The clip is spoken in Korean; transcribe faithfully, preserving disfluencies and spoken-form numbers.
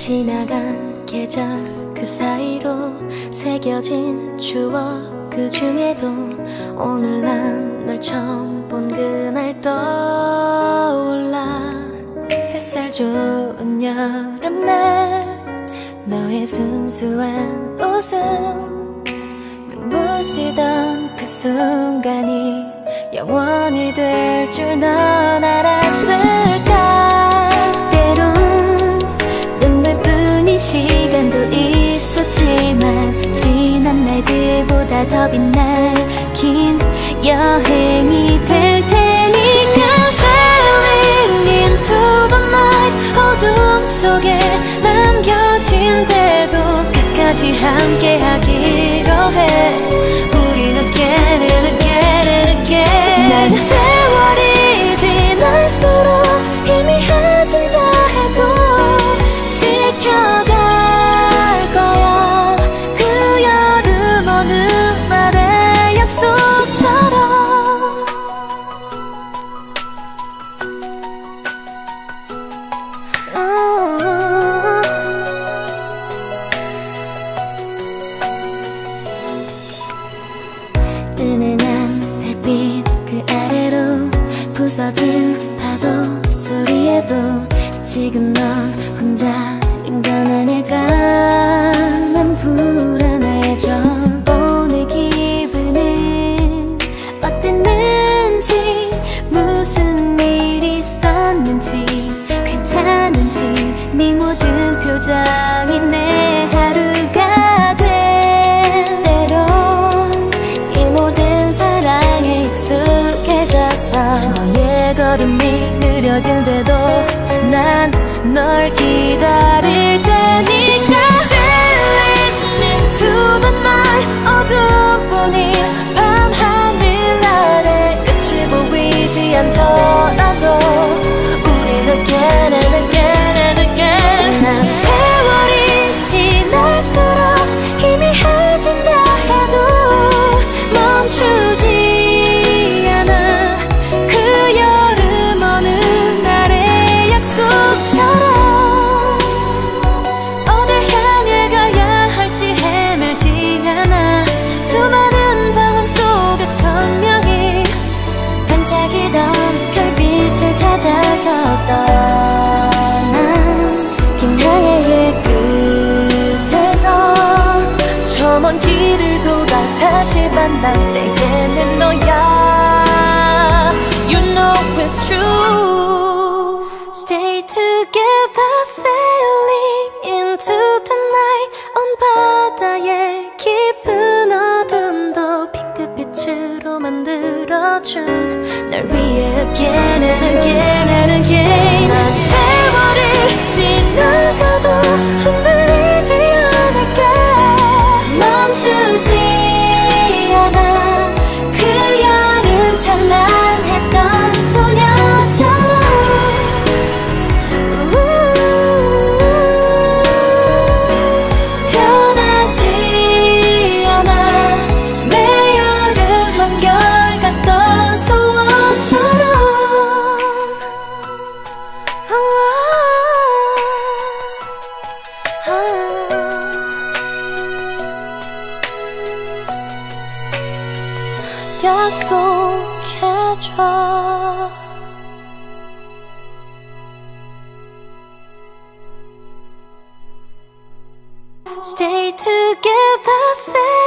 지나간 계절 그 사이로 새겨진 추억 그 중에도 오늘 난 널 처음 본 그날 떠올라. 햇살 좋은 여름날 너의 순수한 웃음 눈부시던 그 순간이 영원히 될 줄 넌 알았을까. 때론 눈물뿐인 시간도 있었지만 지난 날들보다 더 빛날 긴 여행이 될 테니까. Sailing into the night 어둠 속에 남겨진 데도 끝까지 함께하기로 해. 우린 again and again and again. 난 세월이 지날수록 희미해진다 해도 지켜갈 거야. 그 여름 어느 날의 약속처럼. 은은한 달빛 그 아래로 부서진 파도 소리에도 지금 넌 혼자인 건 아닐까. 난 불안해져. 오늘 기분은 어땠는지 무슨 일이 있었는지 괜찮은지 네 모든 표정이 내 하루가 돼. 때론 이 모든 사랑에 익숙해져서 너의 걸음이 느려진데도 난 널 기다릴 테니까. Sailing into the night 어둠뿐인 밤 하늘 아래 끝이 보이지 않더라도 우린 again and again and again. 난 세월이 지날수록 희미해진다 해도 멈추지 않아. 그 여름 어느 날의 약속처럼. 어딜 향해 가야 할지 헤매지 않아. 수많은 방황 속에 선명히 반짝이던 별빛을 찾아서 떠난 긴 항해의 끝에서 저 먼 길을 돌아 다시 만난 세계는 너야. You know it's true. Stay together sailing into the night. 온 바다의 깊은 어둠도 핑크빛으로 만들어준 널 위해 again and again and again. 난 세월이 지나가도 흔들리지 않을게. 멈추지 않아. 그 여름 찬란했던 소녀처럼. 변하지 않아. 매 여름 한결같던 소원처럼. 약속해줘. Stay together, say